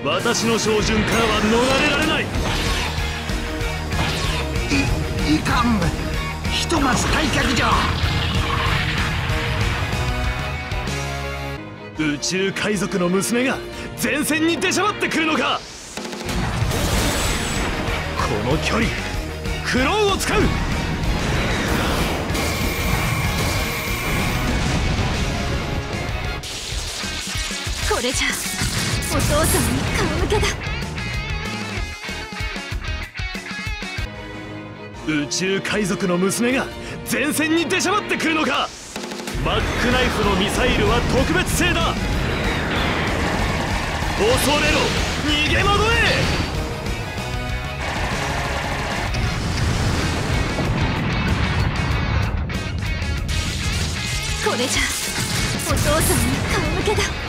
私の照準からは逃れられない。 いかん、ひとまず退却じゃ。 宇宙海賊の娘が前線に出しゃばってくるのか。この距離クローンを使う。 これじゃお父さんに顔向けだ。 宇宙海賊の娘が前線に出しゃばってくるのか。マックナイフのミサイルは特別製だ。恐れろ、逃げ惑え。 これじゃお父さんに顔向けだ。